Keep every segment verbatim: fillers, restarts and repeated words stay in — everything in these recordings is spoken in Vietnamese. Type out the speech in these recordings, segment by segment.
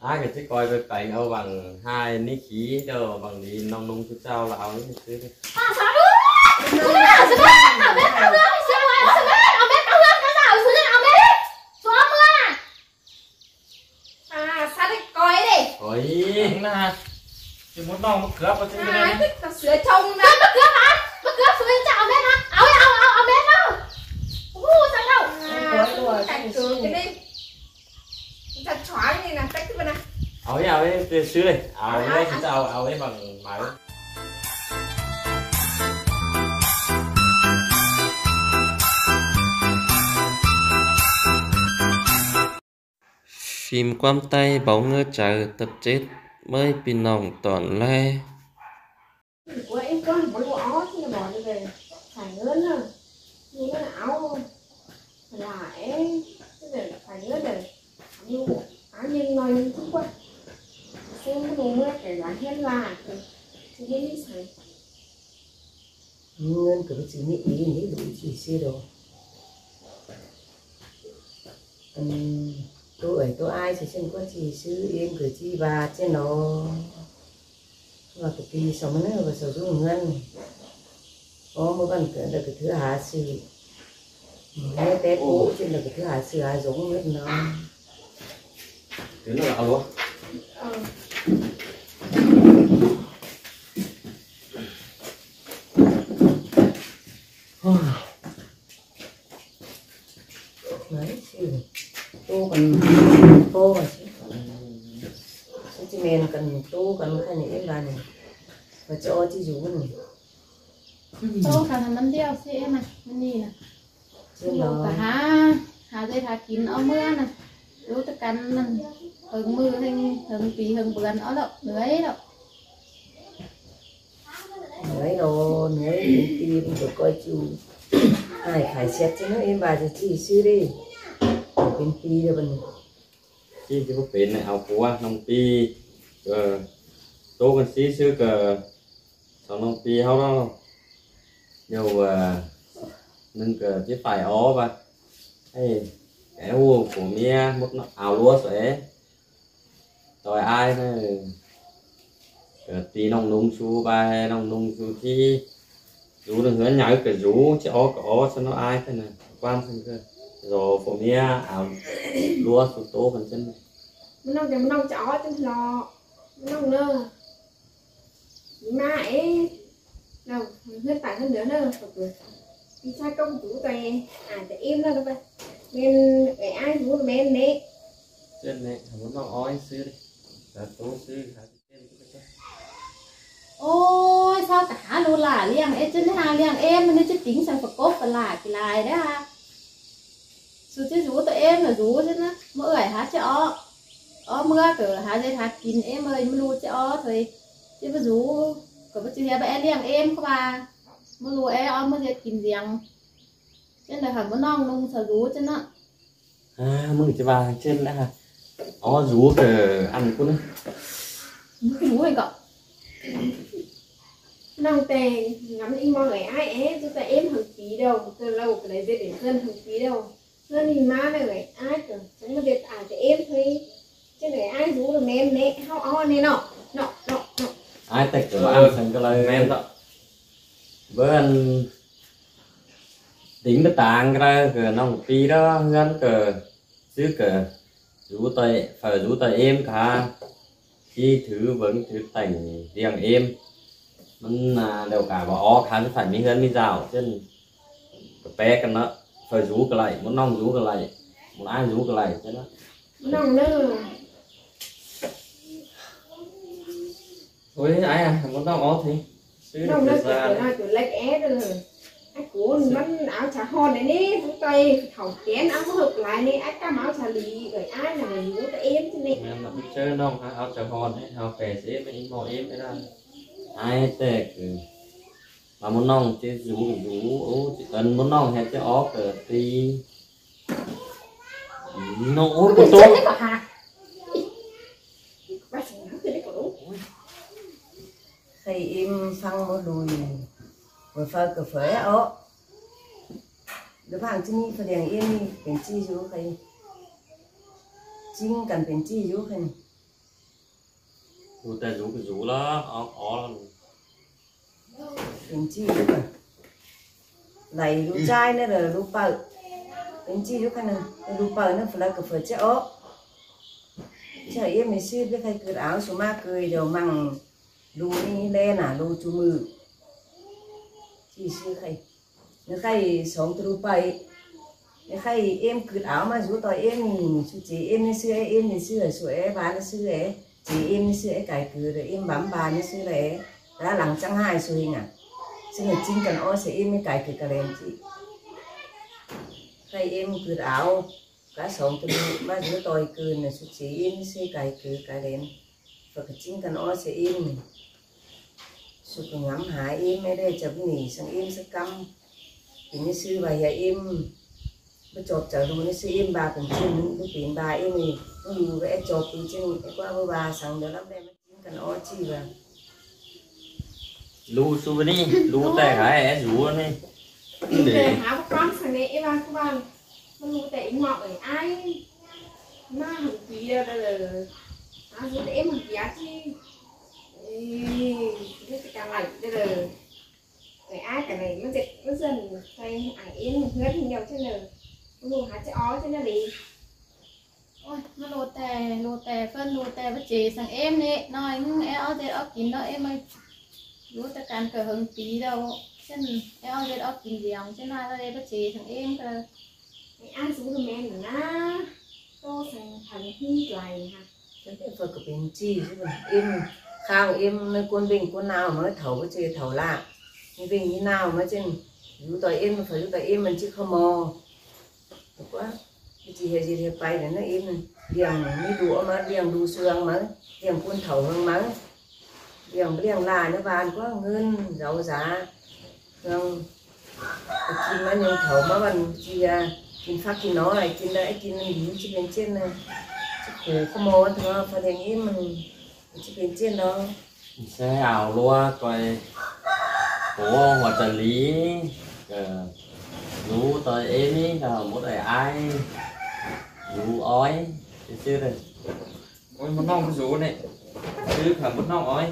ai cái chiếc coi về cảnh âu bằng hai ní khí đâu bằng đi nông nung chút sao là áo ấy chứ đi à sao nữa sao nữa sao nữa biết sao nữa sao nữa sao nữa ông biết sao nữa cái nào sao nữa ông biết số mưa à sao đấy coi đi ôi na chỉ muốn đong mất cướp vào trên cái à này thích sửa trông nè mất cướp hả mất cướp sửa cho ông biết hả áo áo áo ông biết đâu u sao đâu à cảnh cường cái đi thật chói này nè tách cái bên này áo ấy áo ấy xứ đi áo ấy chúng ta áo áo ấy bằng máy phim quam tay bóng ngơ chờ tập chết mới pin nòng toàn le của em con bỏ lỗ thì là bỏ đi về phải lớn rồi nhưng cái áo lại cái phải lớn rồi như áo nhưng nói như thế quá xem cái đồ mưa cái lá hen là thì cái đi xài nguyên cứ chỉ nghĩ ý nghĩ đủ chỉ xưa đồ um, tôi ấy tôi ai thì xem có chỉ sư em cứ chi bà trên nó và cái gì sống nữa và sử dụng ngân có một phần cái là cái thứ hạ sự nghe tép cũ trên là cái thứ hạ sự hạ giống hết nó thứ nó là luôn đấy chứ tôi còn tô mà chứ chứ mình cần tô cần cái này là này và cho chứ dù này tô cả thằng năm đeo xe này mình nè chứ nó cả há há dây thả kín ở mưa nàyรู้ตะกันมันถึงมือถึงถึงปีถึงเบือนเอาแล้วเหนื่อยแล้ว nói nó nói tim rồi coi chú ai phải xét cho nó em bà thì chỉ xưa đi bên pi rồi mình chi chỉ có bên này áo cua nông pi ờ tô con xí xưa cờ sau nông pi hao đó nhiều nâng cờ chỉ phải ó ba hay cái u của mía một áo lúa sẽ rồi ai này tí nông nung su ba nông nung su chi rú đừng hứa nhảy cái rú chứ ó có cho nó ai thế này quan thân cơ rồi của mía áo lúa su tố phần chân mình nông thì mình nông chó chân lò mình nông nơ má ấy đâu hết phải hơn nữa nơ đi sai công chủ tề à để im ra đâu vậy nên để ai rú men nè chân này muốn nó ói xưa đi là tố xưa ôi sao cả luôn là liang em chân ha liang em nên chứ tính sang Phật cốt và là cái lại đấy ha su chứ rú tụi em là rú chứ nó mỗi ngày há cho ó mưa cỡ há dây thả kín em ơi mưa lu cho thôi chứ bây rú cỡ bây giờ bé liang em các bà mưa lu em ó mưa dây kín riêng nên là hẳn có non nung sợ rú chứ nó à mừng cho bà trên đã ó rú cỡ ăn cũng đấy cái rú này cậu nông tè ngắm đi mong ngày ai é chúng ta em hàng tí đâu từ lâu cái này dễ để dân hàng tí đâu dân thì má này ngày ai cơ chẳng có việc à cho em thôi chứ này ai rú được men nè hao o nè nọ nọ nọ nọ ai tạch của ăn thành cái lời men đó với anh tính cái tàng ra cái nông pi đó ngắn cờ xứ cờ rú tay phải rú tay em cả khi thứ vẫn thứ thành riêng em mình đều cả bỏ khá phải mi hơn mi rào chân bé cái nó phải rú cái này muốn nong rú cái này muốn ai rú cái này chứ đó nong nữa ôi ai à muốn nong ó thì nong nữa cái là cái lệch é rồi ai của mình áo trà hòn này nè chúng tay thầu chén áo hợp lại nè ai cam áo trà lì rồi ai là người rú tay em chứ nè em nó chơi nong áo trà hòn ấy áo kẻ sẽ mới mò em đấy là ai tệ mà muốn nong chứ rú rú ô chỉ cần muốn nong hay chứ ó cờ thì nổ của tôi thầy em phăng một đùi vừa phơi cà phê ó đứa bạn chân phải đèn em bên chi rú thầy chinh cần bên chi rú thầy rú tay rú cái rú đó ó ó Đến chi lúc à này lúc trai nữa là lúc bờ đến chi lúc này lúc bờ nó phải là cái phần chết ó chả em mình xuyên với thay cởi áo số ma cười đầu măng lù đi lên à lù chú mừ chỉ xưa khay nó khay sống từ lúc bảy nó khay em cởi áo mà rú tỏi em chú chị em xưa em thì xưa sủi bà nó xưa ấy chị em xưa ấy cài cừ rồi em bám bà nó xưa ấy đã lằng trắng hai xưa hình à xin là chính cần ó sẽ em mới cài cừ cà đèn chị khay em cởi áo cá sống từ mà rú tỏi cừ là chú chị em xưa cài cừ cà đèn và cái chính cần ó sẽ em sự còn ngắm hại em ở đây chấm nỉ sang em sẽ căm thì như sư bà nhà em nó chọt trở rồi nó sư em bà cũng chân nó tiền bà em thì nó lù vẽ chọt từ trên cái qua với bà sang đó lắm đây nó chính cần ó chi và lú su bên đi lú tay cái rú này để háo con sang đây em ăn các bạn nó lú tệ ngọt ở ai nó hẳn quý đâu đây là à rú em hẳn giá chi cái càng lạnh đây là người ai cả này nó dệt nó dần hay ảnh yên hết nhiều chứ nè nó hạt sẽ ó chứ nó đi ôi nó lô tè lô tè phân lô tè với chị sang em nè nói em ở đây ở kín đó em ơi lúa ta càng cờ hứng tí đâu chân em ở đây ở kín giềng chứ nói ở đây với chị thằng em cơ người ai xuống rồi mẹ nữa na tô sang thành hy lại hả cái phần của bên chi chứ em khang em nơi quân bình quân nào mới thầu với chơi thầu lạ như bình như nào mới trên dù tỏi em phải dù tỏi em mình chứ không mò được quá cái gì hay gì thì bay để nó em điềng mới đủ mà điềng đủ xương mà điềng quân thầu hơn mà điềng điềng là nó bàn quá ngân giàu giá không khi mà nhung thầu mà bằng chi kinh phát kinh nó này kinh đấy kinh gì chứ bên trên này khổ không mò thì nó phải đèn em mình chứ bên trên đó xe ảo lúa coi của hoặc trợ lý rú tới em ấy là một đời ai rú ói cái chứ này ôi một nong rú này chứ cả một nong ói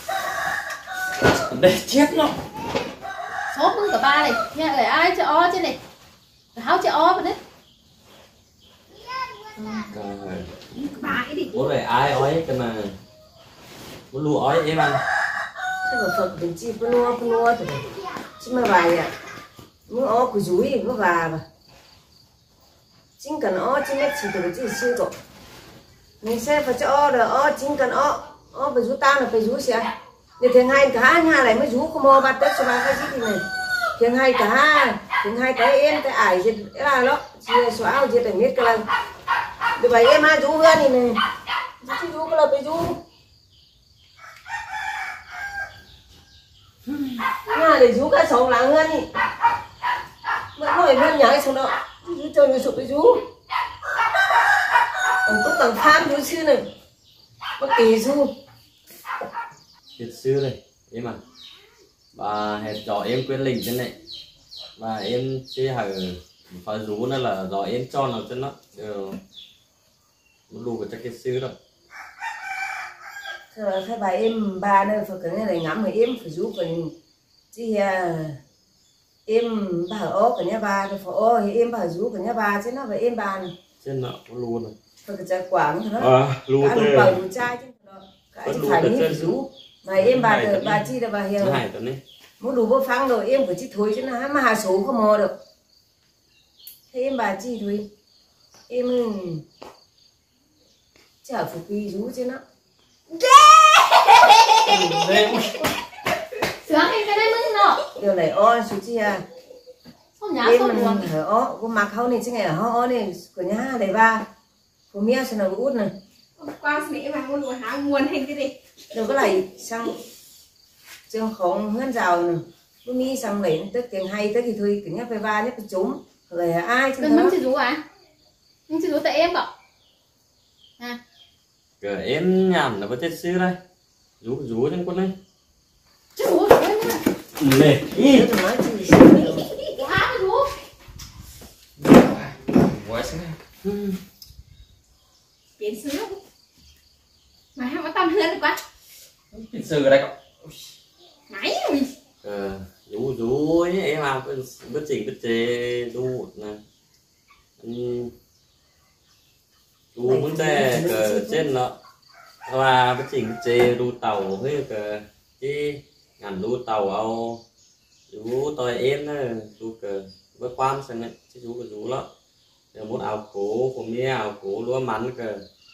đây chết nó số mưng cả ba này nhà ở ai cho ó chứ này háo cho ó vào đấy ba ấy đi một đời ai ói cái mà một lúa ói em ăn thế mà phật bên chi phân nua phân nua thì chứ mà vài à muốn ó của dúi có bà mà chính cần ó chính nét chỉ từ cái gì xưa cậu mình sẽ phải cho ó được ó chính cần ó ó phải rú ta là phải rú xe để thiền hai cả hai nhà này mới rú không mò bắt tết cho bà cái gì thì này thiền hai cả hai thiền hai cái em cái ải gì là đó chia xóa áo chia thành miết cái lần để vậy em hai rú hơn thì này chứ rú cái là phải rú nhà để rú cái sống là ngân đi vẫn nói ngân nhà cái sống đó rú chơi người sụp cái rú còn tốt bằng tham rú xưa này có kỳ rú thiệt xưa này em à bà hẹn cho em quyết định thế này và em sẽ hãy phải rú nó là do em cho nó cho nó một lù của chắc cái xưa rồi thôi cái bài em ba nơi phải cái này ngắm rồi em phải rú còn chứ em bà ó cả nhà ba thì phải ó thì em bà rú cả nhà ba chứ nó phải em ba này trên nọ có lù này phải cái trái quảng thì nó à lù cả lù bầu lù chai chứ cái chứ phải như phải rú mà em bà thì bà chi là bà hiểu hai tuần đấy muốn đủ bơ phăng rồi em phải chi thôi chứ nó mà hà số không mò được thế em bà chi thôi em chả phục quy rú chứ nó sướng em cái đấy mưng nọ điều này o số chi à không nhá em không mình buồn ở ó có mặc hao này chứ ngày ở ho này của nhà này ba của mía xem nào út này qua sẽ mà muốn của háo muôn hay cái gì đâu có lại sang trường khổng hơn rào này có mi sang lấy tức tiền hay tới thì thôi kiểu nhá phải ba nhá phải trúng rồi ai chứ đừng mưng chị rú à mưng chị rú tại em cậu à cái em nhảm là có chết xưa đây rú rú trên con này chị rú rồi đấy nha này Nếu tôi nói gì sao được quá rú quá xíu biến sướng mà không có tâm hơn được quá cái sự ở đây có nãy ờ rủ rủ ấy em làm cái bất chỉnh bất chế đu nè đu muốn thế cờ trên nó và bất chỉnh bất chế đu tàu với cờ cái ngành đu tàu ao rủ tôi em đó đu cờ với quan sang này chứ rủ cờ rủ lắm giờ muốn áo cổ của mía áo cổ lúa mắn cờ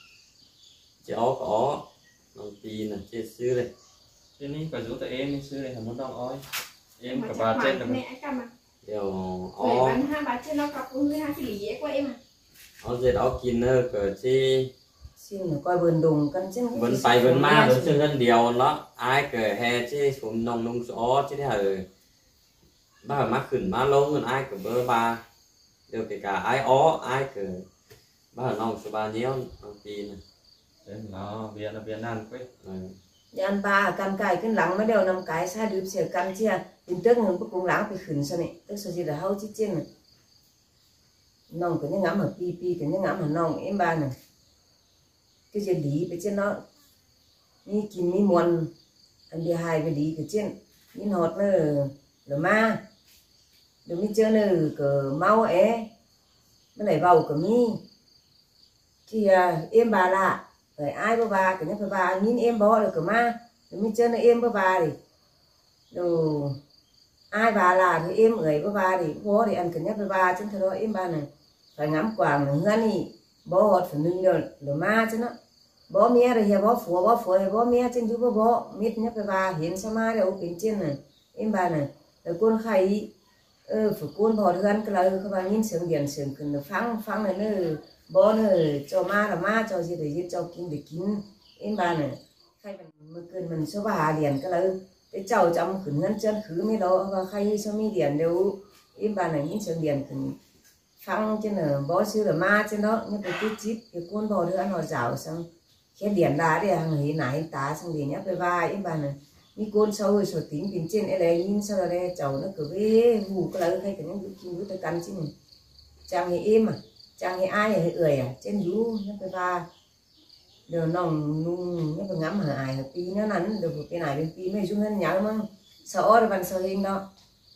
chó có lòng tì nè trên xứ đây trên này phải rủ tụi em xưa này là muốn đong ói em mà cả chắc bà trên bạn là mẹ cầm à điều rồi ó bạn hai bà trên nó cặp cũng hai cái lì dễ của em à ó dệt ó kín nơ cờ chi xin là coi vườn đùng căn chân vẫn phải vẫn ma vẫn chân dân điều nó ai cờ hè chứ xuống nông nông gió chứ thế hả ba hả má khẩn má lông còn ai cờ bơ ba đều kể cả ai ó ai cờ ba hả nông số ba nhéo nông tì nè trên nó biển là biển ăn quấy ăn ba căn cài cái lắng mới đều nằm cái sai được xỉa căn chia tin tức người cũng lắng phải khẩn sao này tức sao gì là hao chi trên này nòng cái những ngắm ở pi pi cái những ngắm ở nòng em ba này cái gì lý bên trên nó mi kín mi muôn anh đi hai bên lý cái trên mi hột nữa là ma được mi chơi nữa cờ mau é mới lại vào cờ mi thì em bà lạ rồi ai bơ ba cái nhá bơ ba nhìn em bó được cờ ma rồi mi chơi nữa em bơ ba đi rồi ai bà là thì em người bơ ba thì bó thì ăn cái nhá bơ ba trên thôi đó em ba này phải ngắm quàng nữa đi bó hột phải nương rồi rồi ma chứ nó bó mía rồi giờ bó phùa bó phùa bó mía trên chú bó bó mít nhá bơ ba hiện sao ma đâu bên trên này em ba này rồi con khay ơ phải con bò hơn cái lời các bạn nhìn sướng điện sướng cần được phăng phăng này nữa bó nữa cho ma là ma cho gì để gì cho kín để kín em ba này khay mình cần mình số ba điện cái lời cái cháu trong khử ngân chân khử mấy đó và khay số mi điện đều em ba này nhìn sướng điện cần phăng trên là bó sư là ma trên đó nhưng cái chút chít cái con bò nữa nó rào xong cái điện đá để hàng hình nãy tá xong để nhấp về vai em ba này mi con sâu rồi sổ tính bên trên ở đây nhìn sao là đây cháu nó cứ về hù cái lời khay cái những cái kim cái cắn chứ mình chàng thì em à chàng thì ai thì ơi à trên dú nhấp về vai đều nòng nung nhấp về ngắm hả ai hả pi nó nắn được cái này bên pi mới dung hơn nhớ mà sợ rồi bạn sợ hình đó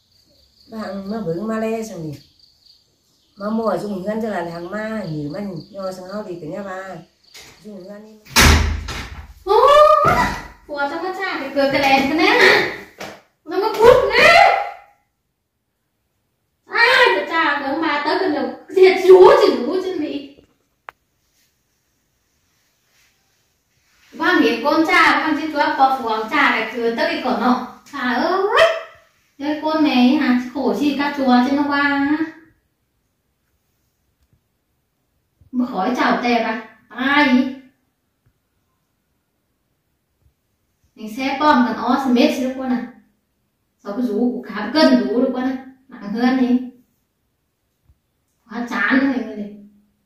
bạn nó vững ma lê xong đi mà mua dùng ngân cho là hàng ma nhiều mình nho sang hao thì cái nhà ba dùng ngân đi của trong cái cha cái cười cái đèn cái nét nó nó cút nè ai cái cha của bà tới cái đầu thiệt rú chỉ rú chân bị ba miệng con cha con chỉ chúa có phù cha này cười tới cái cỏ nọ cha ơi cái con này hả khổ chi các chùa trên nó qua mà khỏi chào tè à ai mình sẽ bom cần ó sẽ mết được qua nè sau cái rú của cá cân rú được qua nè nặng hơn đi quá chán này người này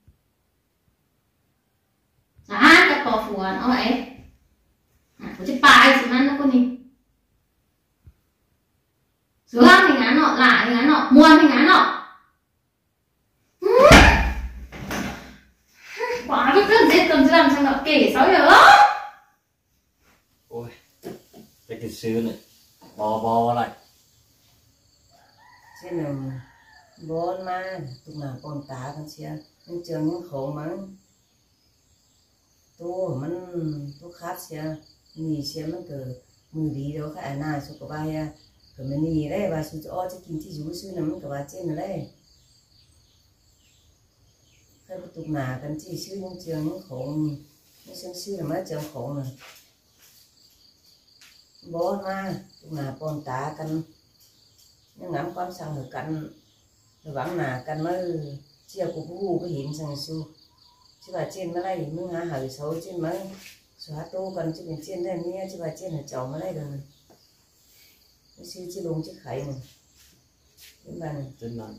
chán cái cò phù nó ấy có chiếc bài chỉ ăn nó con đi sướng thì ngán nọ lạ thì ngán nọ muôn thì ngán nọ quá cái cơn giết cầm làm sao nọ kể sáu giờ đó ôi cái cái xứ này bò bò lại trên là bốn ma tụi nào còn tá con chia nhưng trường những khổ mà tu mình tu khát chia nhì chia mình từ mười đi đâu cái nào số của ba ya cái mình nhì đấy và số cho cho kinh thì rú sư nằm cái ba trên này đấy cái tụi nào cần chỉ sư những trường những khổ những sư sư là mấy trường khổ này bố ma tụi nào còn tá cần nhưng ngắm con sang rồi cắn rồi vắng là cắn mới chia của bố cái hiểm sang su chứ bà trên mới đây mới ngã hỏi xấu trên mới xóa tô còn chứ bên trên đây nghe chứ bà trên là chồng mới đây rồi cái sư chứ đúng chứ khẩy này đến bà này trên này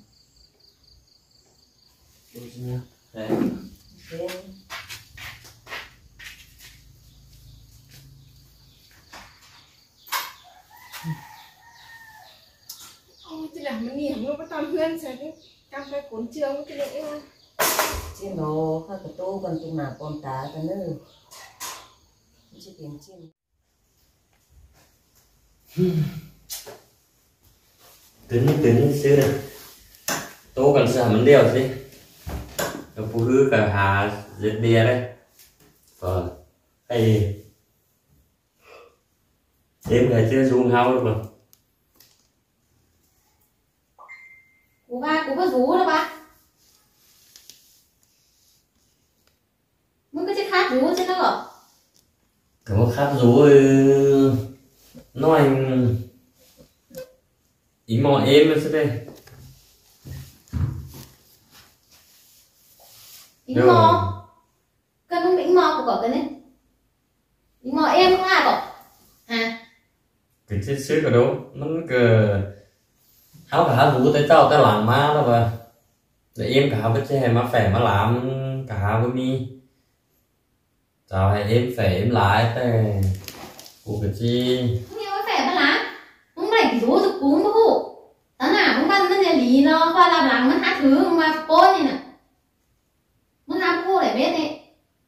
đôi nha đấy thế thì là mình nghỉ không có tầm huyên sẽ đi cam cái cuốn trường cái lễ mà trên đồ khác cái tô còn tụi nào còn tá cái nữa chứ tiền trên tính tính xíu này tố cần sợ mình điều gì nó phụ nữ cả hà giết bia đấy ờ hay em là chưa dùng hao được rồi Của ba của ba rú đó ba. Muốn cái chiếc khát rú chứ nó rồi. cái một khát rú nói ý mò em nó sẽ đây Ý mò. Cái nó ý mò của cậu cái này. Ý mò em không à cậu. À. cái chiếc xíu ở đâu nó cứ áo cả rú tới tao tới làm má đó và để em cả với chơi mà phải mà làm cả với mi chào hay em phải em lại thế của cái chi Không nhiều cái phải mà làm. Không phải cái rú được cúng mà hụ. Tao nào cũng văn nó là lý nó khoa làm lắng nó hát thứ mà côn này nè. Muốn làm cô để biết đi.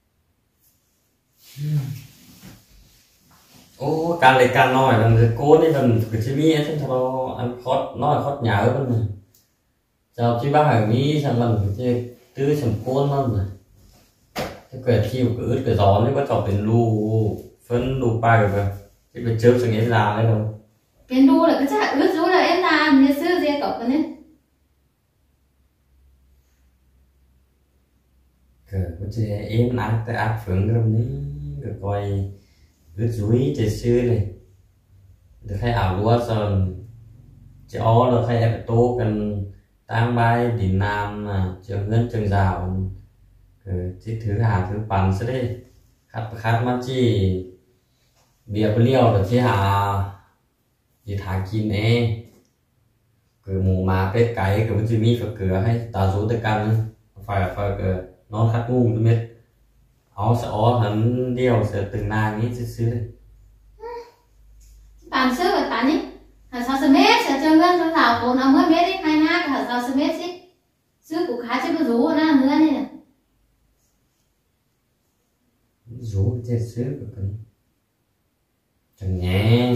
ô càng lấy càng nói là cô đi gần cái chi mi ấy cho ăn khó nói khó nhớ hơn này chào chị bác hải mi sang lần cái chi tư sầm côn hơn rồi cái quẹt chiều cứ ướt cái gió nếu có chọcเป็นรูphânรูไปrồi cái bên trước sang em làm đấy đâu Bên đu là cái chắc ướt rú là em làm. Như xưa gì cậu cái này. cái cái chi em ăn tới áp phượng rồi ní cái coi ướt dúi trên xưa này được hay ảo lúa rồi cho là hay em tô cần tăng bay đi nam mà trường ngân trường rào cái thứ hà thứ bằng sẽ đây khát khát mà chỉ bia bia liều là chỉ hà chỉ thả kín nè cứ mù mà cái cái cái chỉ mi phải cửa hay ta rú tới căn phải phải cái nó khát ngu tôi biết ó sẽ ó hắn điều sẽ từng nàng ấy xíu đây Bạn xưa và bạn ấy. Hả sao sơ mét sẽ cho ngân cho thảo cổ nó mới mét đi. Hai na cả hả sao sơ mét đi. Xưa cũng khá chứ có rú nó nữa này nè. rú chết xíu của cái chẳng nhẹ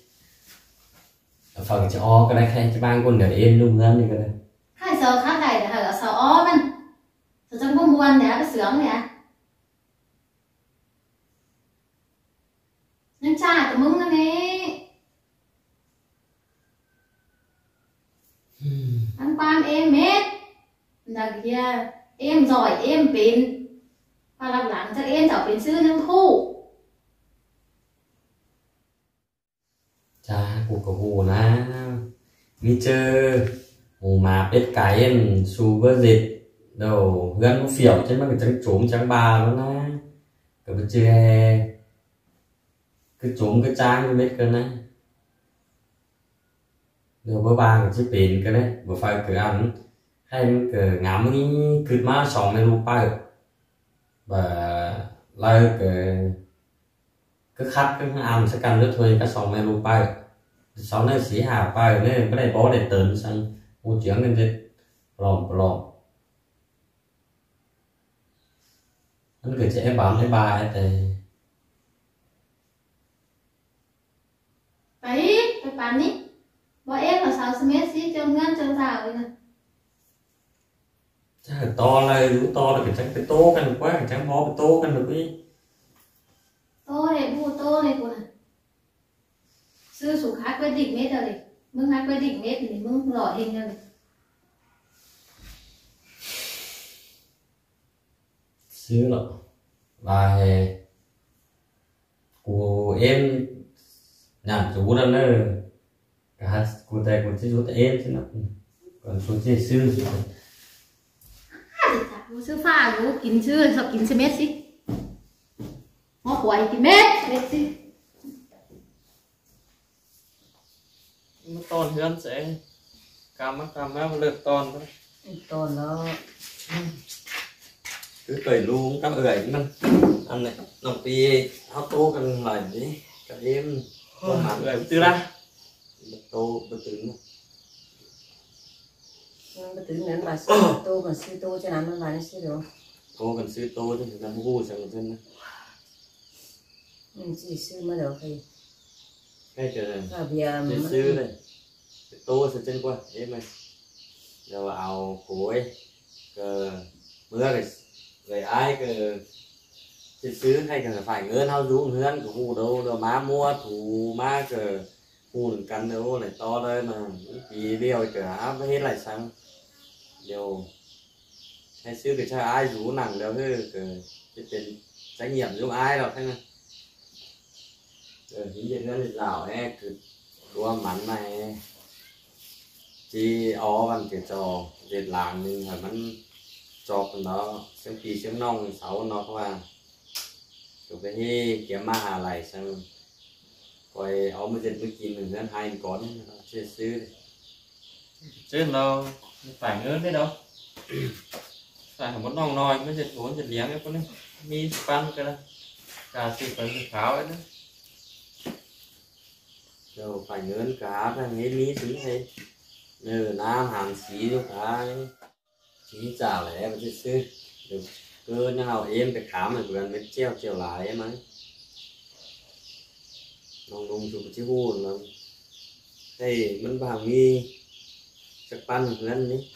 phần cho o cái này khen cho ban con để em luôn ngân đi cái này Hai giờ khá đầy để hả sao ó mình. Sao trong có muôn để cái sướng này à. Nhưng cha tụi mưng nó nè. Ăn quan em mét. Là kia em giỏi em bền. Và làm lắng chắc em trở bền sư nâng thu. cha của cầu hồ na mi chơi hồ mà biết cái em su vơ dệt đầu gần nó phiểu trên mà cái trắng trốn trắng bà luôn na cái bữa chơi cứ trốn cái trang cái biết cái này rồi bữa ba cái chiếc tiền cái đấy bữa phải cứ ăn hay cái ngắm cái cứ má sòng lên luôn phải và lại cái cái khách cái ăn sẽ cần rất thôi cái sòng lên luôn phải sau này xí hà phải nên cái này bó để tận sang mua chuyện lên đây lòm lòm anh cứ trẻ bám lấy bài thì Đấy, cái bạn đi. Bọn em là sao sơ mét xí cho ngân cho thảo vậy nè. chắc là to là đủ to là cái trắng cái tố cái quá cái trắng bó cái tố cái được đi Tô này, bù tô này của nè. Sư xuống hát quay đỉnh mét rồi đi. Mưng hát quay đỉnh mét thì mưng rõ hình rồi. xíu nữa và của em nhàn chú ra nữa cả của tay của chị chú em chứ nó còn số chị sư chứ Hát thì chả, sư pha của kín sư, sao kín sư mét xí. Nó quay kín mét, mét xí. nó toàn hơn sẽ cam á cam á lượt toàn thôi to nó cứ cởi luôn các ơi mình ăn này đồng pi áo tô cần lại đi cả em không mà người từ ra tô bữa tưởng nó tự nên mà sư tô mà sư tô cho làm nó lại sư được tô cần sư tô chứ là ngu chẳng dân mình chỉ sư mới được thì cái chờ à bia chế sư đây cái tô sẽ chân qua em ơi rồi ao cuối cái mưa rồi rồi ai cái chế sư hay cần phải ngươn hao rú ngươn của hù đâu rồi má mua thủ má cái hù cắn đâu này to đây mà chỉ điều cả hết lại sang điều hay sư cái cha ai rú nặng đâu cái cái tiền trách nhiệm giúp ai đâu thế này rồi những chuyện đó thì lão ấy cứ đua mắn này chỉ ó văn cái trò dệt làng nhưng màมันchọc nó xem kỳ xem nong sáu nó không à rồi cái hi kiếm mà hà lại sang coi ó mới dệt mới chín mình hơn hai con chơi xứ chứ đâu phải ngớn đấy đâu phải không muốn nong nòi mới dệt muốn dệt liếng cái con này mi pan cái đó cả sự phần khảo ấy đó rồi phải ngớn cả là nghe mí xứng thế nhờ nam hàng xí cho cả chỉ chả lẽ mà chơi xứ được cơ nào em phải khám mà gần mới treo treo lại em ấy nong nung chụp chiếc hù là đây mình bằng nghi chắc pan lên đi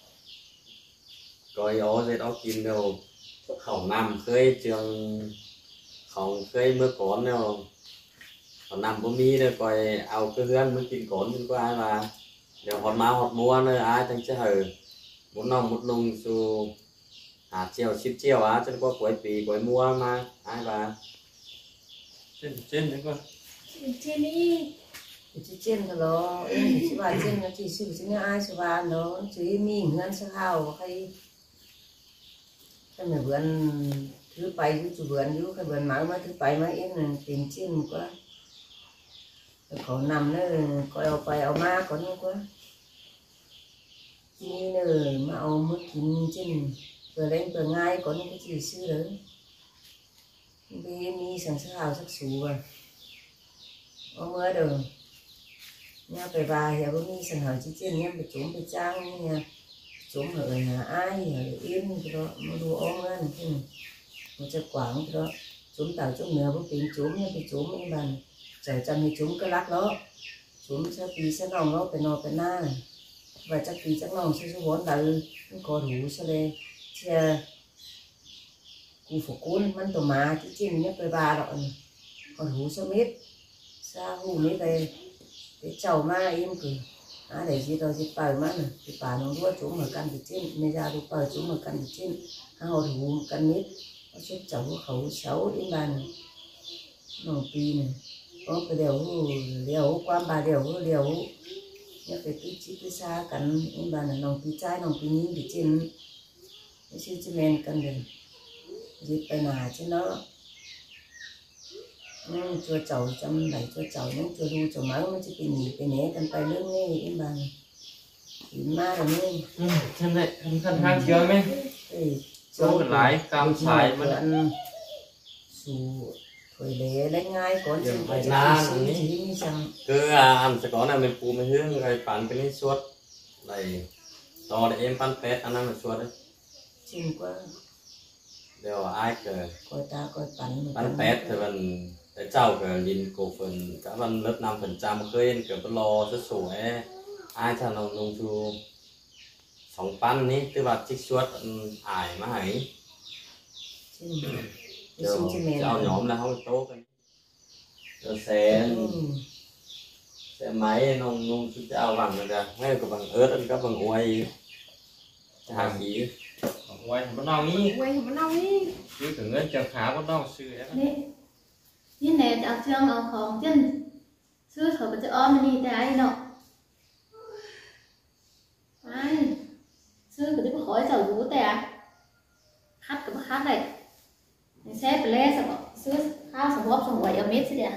coi ó dệt ó kín đâu khẩu nằm khơi trường khẩu khơi mới có nào khẩu nằm bố mi rồi coi ao cơ gan mới kín cốn nhưng có ai mà đều hot máu hot mua nơi ai chẳng chứ hờ muốn nòng một lùng su hạt chiều ship chiều á chân qua cuối pì cuối mua mà ai và trên trên đấy con trên đi chỉ trên cái đó em chỉ bà trên nó chỉ sử dụng ai sử bà nó chỉ mình ngân sao hào hay cái này vườn thứ bảy thứ chủ vườn thứ cái vườn máu mà thứ bảy mà em là tiền trên quá có nằm nữa có ao phải ao ma có nữa quá như nữa mà ao mới kín trên vừa lên vừa ngay có những cái gì xưa đấy vì mi sẵn sàng hào sắc sủ à ông mới được nha về bà hiểu có mi sẵn hỏi chỉ trên nha bị trốn bị trang nha trốn ở nhà ai ở yên cái đó mà đồ ông ra này cái một chiếc quảng cái đó trốn tàu trốn nửa có tiền trốn nha bị trốn mấy bàn chạy chân thì trốn cái lát đó trốn sẽ tí sẽ nòng nó phải nọ phải na này và chắc tí chắc nòng sẽ số bốn đời không có đủ sao đây chia cụ phục cún mắn tổ má chỉ trên nhất với ba đó còn hú sao biết sao hú mấy về cái chầu ma em cứ à để gì đó gì phải mà thì bà nó đua chỗ mà căn thì trên mới ra đua phải chỗ mà căn thì trên hàng hồ hú căn mít nó chút chầu khẩu xấu đến bàn nòng pi này có cái đều đều quan bà đều đều nhớ cái tí chỉ cái xa căn đến bàn là nòng pi trái nòng pi nhìn thì trên cái xí chế men căn được dịp bài nào chứ nó nhưng chưa chầu trăm bảy chưa chầu nhưng chưa đu chầu máu nó chỉ bị nhỉ bị né căn tay lớn nghe im bàn thì ma rồi nên chân này thân thân hàng chưa mấy số cái lái cam xài mà ăn su thôi để lấy ngay có giờ chuyện phải phải na làm này gì như chẳng cứ ăn sẽ có là mình phụ mình hướng rồi phản cái này suốt này to để em pan pet ăn ăn là suốt đấy chim quá đều ai cờ coi ta coi bắn pan pet thì mình để trao cái nhìn cổ phần cả phần lớp năm phần trăm khơi cái phần lo rất sổ ấy ai thằng nào nông chu sóng pan ní tức là trích suốt ải mà hãy chim rồi chim chim mèn trao nhóm là không tốt rồi xe xe máy nông nông chú trao bằng rồi kìa hay có bằng ớt ăn các bằng quay hàng gì quay bắt đầu ý quay không đâu đi chứ tưởng ngân chờ khá bắt đầu sư ấy nè như này ở trường ở phòng chân xưa thở bật ôm đi tại ai nọ ai xưa cái cái khỏi dầu rú tè khát cái khát này xe phải lên sao xưa khao sao bóp xong quậy ở mét thế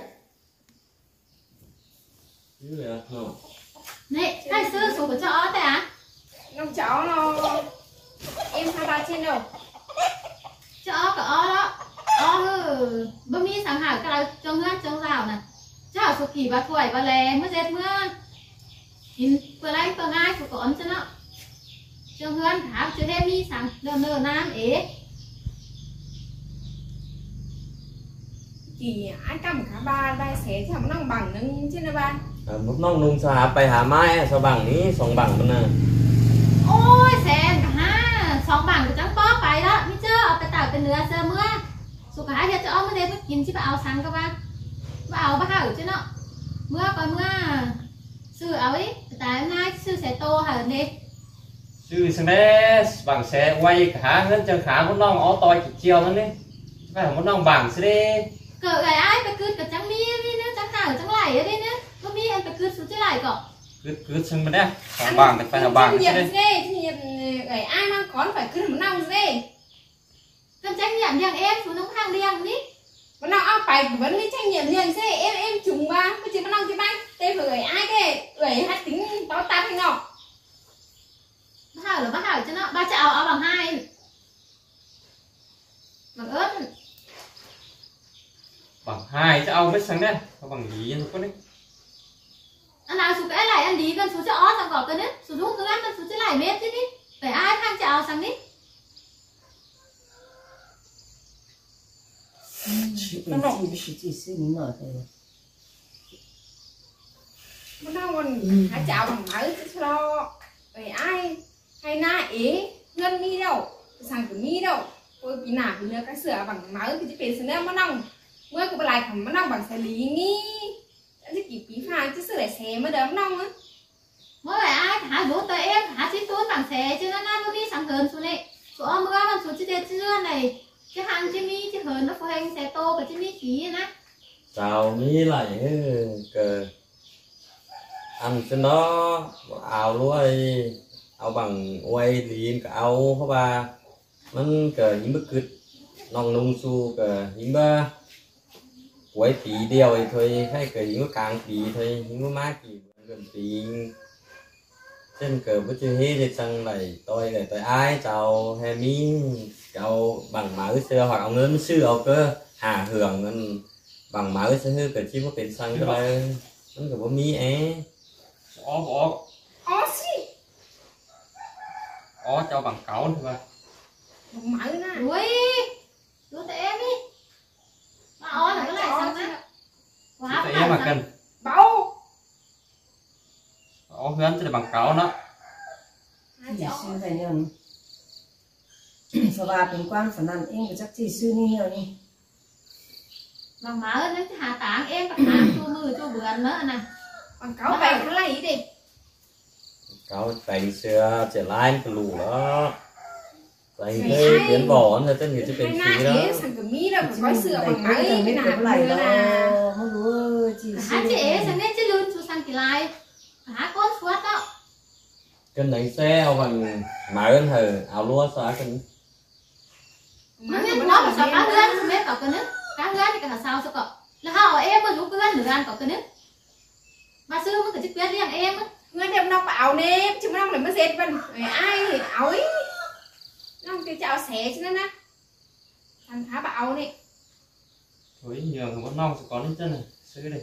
chứ là không nè hai xưa số của chó tè Nông cháu nó em hai ba trên đâu chó cả o đó o hừ bữa mi sáng hảo cái là trông hết trông rào nè chó số kỳ ba tuổi ba lè mới dệt mưa nhìn vừa lấy vừa ngay của con cho nó trông hơn thảo chưa đem mi sáng nở nở nam ế chỉ ai cầm cả ba ba xé thì nó bằng nâng trên là ba มุดน้องนุ่งสาไปหาไม้สบังนี้สองบังมันนะโอ้ยแซมกะฮะสองบังกับจังป้อไปแล้วไม่เจอเอาไปตากเป็นเนื้อเสื้อเมื่อสุขภาพจะเอามาเด็ดมากินที่ไปเอาสังกับบ้างมาเอาบ้าหรือchứเนาะเมื่อก่อนเมื่อซื้อเอาไว้แต่ง่ายซื้อเสโตหาเด็ก Chứ sang đấy bằng xe quay khá hơn chân khá muốn nong ó toi chỉ chiều nữa đi phải muốn nong bằng xe đi เกิดอะไรไอ้ไปคืนกับจังมีนี่นะจังหาจังไหลอะไรเนี่ยก็มีอันไปคืนสุดที่ไหลก่อน cứ cứ chân bên đây bằng bằng thì phải là bằng nhiều xe đi dê thì người ai mang con phải cứ một năm dê กันจังอย่างอย่างเอ็มสูน้องทางเรียงนี่ một năm ao phải vẫn đi trách nhiệm liền dê em em trùng ba mới chỉ một năm chỉ bay tê người ai cái người hát tính tao ta hay ngọc บ้าหรือบ้าหรือchứเนาะบ้าจะเอาเอาbằng hai bằng ớt bằng hai chứ ao biết sang đây có bằng gì nó có đấy anh nào số cái lại anh đi gần số cho ó sang gọt cái nữa số đúng cái ăn số cho lại mét chứ đi phải ai thang cho ao sang đi nó nói gì chỉ sư ní nọ thôi một năm còn hả chào bằng máy chứ lo người ai hay na ý ngân mi đâu sang của mi đâu ôi bị nản bị nữa cái sữa bằng máy thì chỉ phải sữa một năm มื่อกูไปไล่ของมันนั่งบังสลีงี้แล้วจะกี่ปีผ่านจะซื้อไหนแซมมาเดิมนั่งอ่ะ mới lại ai hả bố tới em hả chỉ tôi bằng xe chứ nó nó đi sang hơn số này số mưa bằng số chỉ để chưa này chứ hàng chỉ mi chứ hơn nó phải hành xe tô và chỉ mi chỉ nè chào mi lại cờ ăn trên đó ảo luôn ảo bằng quay liền cả ảo có baมันเกิดยิ่งบึกกึดน้องนุ่งสู้เกิดยิ่งบ้าไว้ปีเดียวไอ้thôi hayเกิดยิ่งก็กลางปีthôiยิ่งก็máกี่gầnปีเช่นเกิดvới chưa hết thì sang này tôi để tôi ai chào hè mi chào bằng máu xưa hoặc ông lớn xưa ông cơ hà hưởng bằng máu xưa hư cái chi có tiền sang cho đây nó có mi é ó ó ó xí ó cho bằng cẩu thôi mà bằng máy nè ui đưa tới em đi mà ó là cái này xong á quá em mà cần bao ó hướng cho bằng cẩu nó chỉ sư phải nhận sao bàเป็นquan phần ăn emก็จักchỉ sưนี่เหรอนี่ bằng má ơi nó hà táng em bằng hàm chua mưa chua bướn nữa nè bằng cáo bày nó lấy đi cáo bánh xưa trẻ lai cái lù đó bánh đây biến bỏ nó tên người chứ bánh xí đó sang cái mi đâu phải có sữa bằng máy cái cái nào nào lại nữa đó nè khôngรู้chỉ sư hả chị sang đến chứ luôn chua sang kỳ lai hả con suốt đó cái đánh xe bằng má ơn hờ áo lúa xóa cái nó biết nó mà sao cá lươn không biết cọc cái nước cá lươn thì cả sao sao cọc là họ em mà rủ cái lươn được ăn cọc cái nước mà xưa mới cái chiếc biết riêng em á người đẹp nó bảo nè chứ nó lại mới dệt bên ai thì áo ấy nó cái chảo xé chứ nó nè thằng khá bảo nè thôi nhường muốn nong sẽ có lên chân này sư đây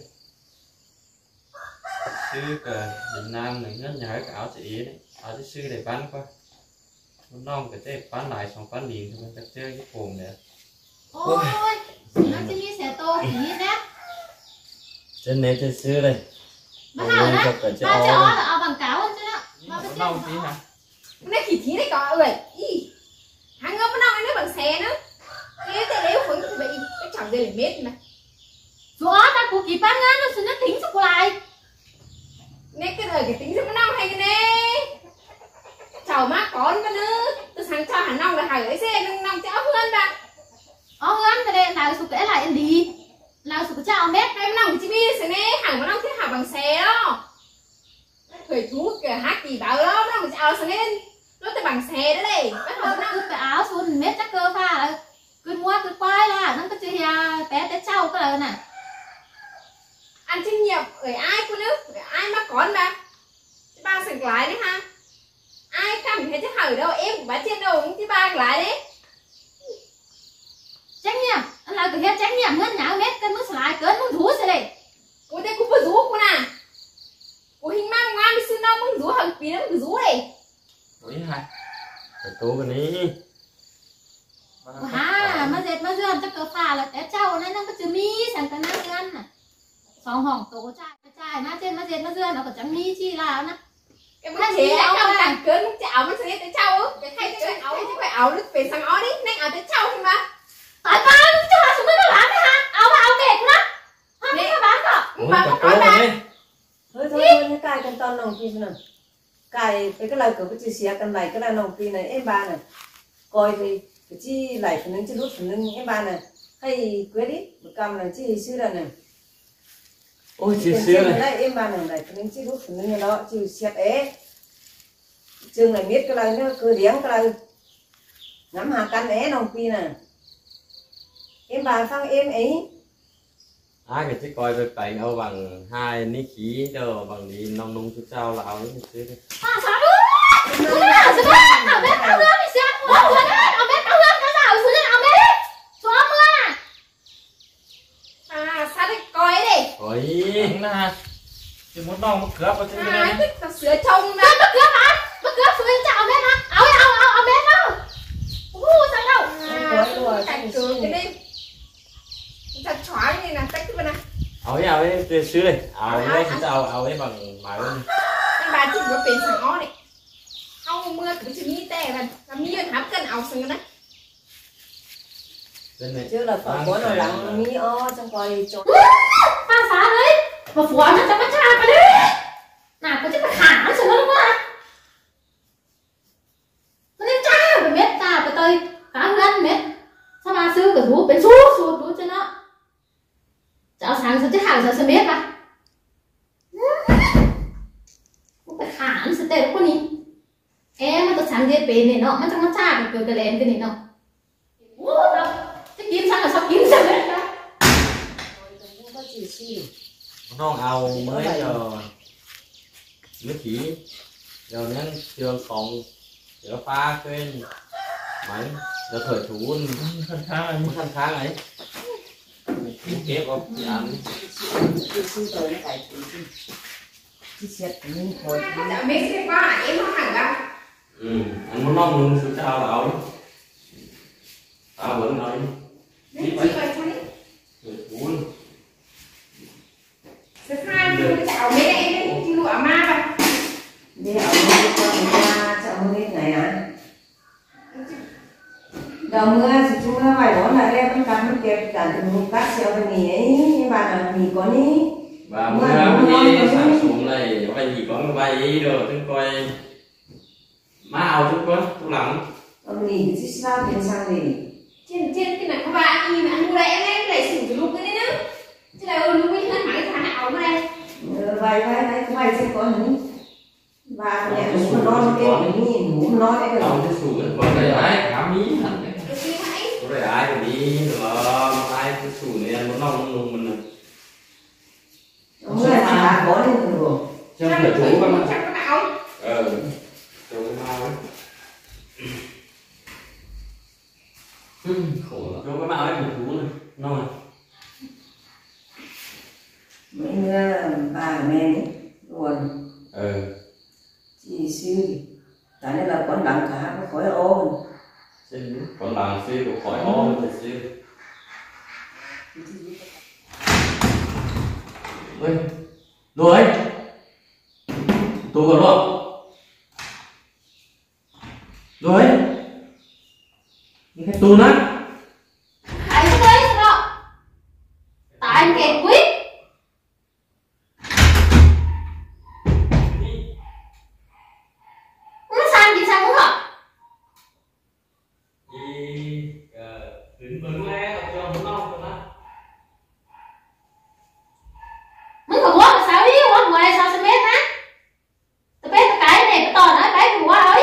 sư cờ Việt Nam này nhất nhà cái áo chị đấy áo chị sư để bán qua muốn nong cái tép bán lại xong bán liền thôi mình chơi cái cuồng này ôi nó chỉ đi xe tô thì như thế trên này trên xưa đây mà hả đó ba cho ó là ó bằng cáo hơn chứ đó ba muốn cái nong tí hả nó chỉ thí đấy có ơi hàng ngâm nó nói nó bằng xe nữa cái tay đéo phấn thì bị cái chồng đây là mét mà số ó ta cũng kịp bán ngán nó xin nó tính sao lại nè cái đời cái tính sao nó hay cái nè chào má con cái nữa tôi sáng cho hàng nong là hàng ấy xe nong nong cho hơn ba ó hơn cái đây nào số kể lại em đi nào số chào mét em nong chỉ biết xe nè hàng mà nong thiết hàng bằng xe đó thời thú kìa hát gì bảo đó nó mình chào xe nên nó tới bằng xe đó đây bắt nó đầu nó cứ cái áo xuống mét chắc cơ pha cứ mua cứ quay là nó cứ chơi té té trâu cái lời nè ăn sinh nhật người ai cô nước người ai mắc con ba ba sừng lại đấy ha ai cầm hết chứ hở đâu em của bà trên đầu chứ ba lại đấy trách nhiệm anh là cái hết trách nhiệm ngân nháo mét cân mức lại cân mức rú xe đây cô đây cũng phải rú cô nè cô hình mang ngoan đi xin đâu muốn rú hằng phí nó muốn rú đây Ủa hai cái tố cái này à mà dệt mà dườn chắc cơ pha là té trâu nên nó cứ chữ mi song hỏng tổ trai trai má trên má trên má dương nó còn chẳng nghi chi là nó cái bữa chế áo trong càng cơn nó chảo nó sẽ tới trâu cái thay cái áo cái phải áo nó phải sang ó đi nên áo tới trâu thì mà tại ba nó cho chúng nó bán đấy ha áo áo kẹt lắm không biết bán cả mà Ủa, có cậu bán này. thôi thôi thôi càiกันตอนน้องปีน่ะกายไปก็เลยก็ไปเสียกันไหลก็เลยน้องปีน่ะเอ็มบ้านน่ะกอยไปไปจี้ไหลคนนึงจี้รุดคนนึงเอ็มบ้านน่ะให้เกวดิกำลังจี้ซื้อแล้วน่ะ Ôi chị xưa này. đây em bàn này cái mình chỉ rút phần như đó chịu xét é chừng này biết cái này nó cứ điếng cái này ngắm hà căn é nòng pi nè em bà phăng em ấy Ai cái chiếc coi về cảnh âu bằng hai ní khí đâu bằng đi nông nông chút sao là áo ấy chứ. à sao nữa sao nữa áo bé áo nữa thì xem áo nữa áo bé áo nữa cái nào xứ áo bé xóa mưa à sao đấy coi đi Ôi. Đúng là thì muốn non mất cướp vào trên cái à này thích tao sửa trông nè bất cứ mà bất cứ phụ huynh chào bé hả áo áo áo áo bé đâu u sao đâu à cảnh cường cái đi thật chói như là tách cái bên này Áo ấy áo ấy tuyệt xưa này. Áo ấy chúng ta áo áo ấy bằng mái luôn. anh bà chỉ có tiền sang ó này không mưa cứ chỉ nghĩ tè là làm như hấp cân áo sừng đấy Bên này. chứ là phải có nó lặng mi o trong coi cho ba xá đấy mà phụ nó cho nó cha mà đi nào có chứ phải khả nó sửa đúng không nó nên cha phải biết ta phải tôi cá ngân biết sao ba sư cái thú bên suốt suốt thú cho nó cháu sáng sao chứ hàng sao sẽ biết à không phải khả nó sẽ tệ con đi em mà tôi sáng đi bên này nó mà trong nó cha cái cái lén cái này nó ủa đâu cái kiếm sao là sao kiếm sao đấy không có gì gì Non áo mới giờ mới chỉ giờ nên chưa còn giờ pha quên máy giờ thời thủ khăn khá là muốn khăn kháng ấy kế có giảm chứ chứ tôi nó phải chứ xét mình thôi đã biết xem qua em nó hẳn ra ừ anh muốn non luôn sự sao là áo ấy tao vẫn nói đấy chỉ coi cho đấy thời thủ luôn thứ haiคือจะเอาไม่ได้ที่รู้อาม่าป่ะ đi ở đây cho người ta cho mưa này à đầu mưa thì chúng mưa vài đó là em vẫn cắm vẫn kẹp cả từ một cắt xeo bên mì ấy nhưng mà là mì có ní và mưa đi sáng xuống này có cái gì có cái bay ý rồi tôi coi má áo tôi có tôi lắm còn mì thì chỉ sao tiền sang gì trên trên cái này có ba anh mà anh mua đây em em lại sử dụng lúc cái đấy nữa chứ là ơi lúc ấy hết máy thằng nào ở đây vài vài vài vài sẽ có những và nhà ngủ non em nghĩ ngủ non đấy áo rồi tôi xuống còn đây ai khám ý hẳn đấy cái gì hãy có đây ai còn đi rồi ai tôi xuống này muốn non luôn mình mưa thì bà có lên rồi xem phải chú các bạn chắc có nào ờ chú mau ấy khổ lắm chú các bạn ấy một chú này non mấy mưa bà mẹ ấy buồn ờ chị siêu tại nên là con đặng cả có khỏi ôn xin còn làm siêu của khỏi ôm thì siêu ơi rồi tôi còn luôn rồi cái tu nát Tại cái đấy sao đó? Tại anh kẹt quýt. Nó sang gì sang cũng hợp. thì đứng vững lên cho nó non cho nó Mình còn quá mà sao đi quá mùa này sao sẽ mét á. Tôi biết cái này cái to nữa cái mùa rồi.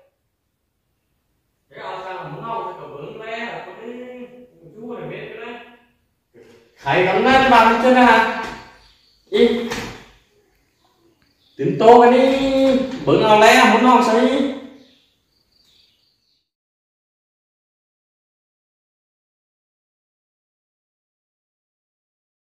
cái ao sang nó non thì vững lên có cái chú này biết cái đấy thầy đóng nát cho bạn chân hả đi đứng tô cái đi vững ao lẽ muốn non sao đi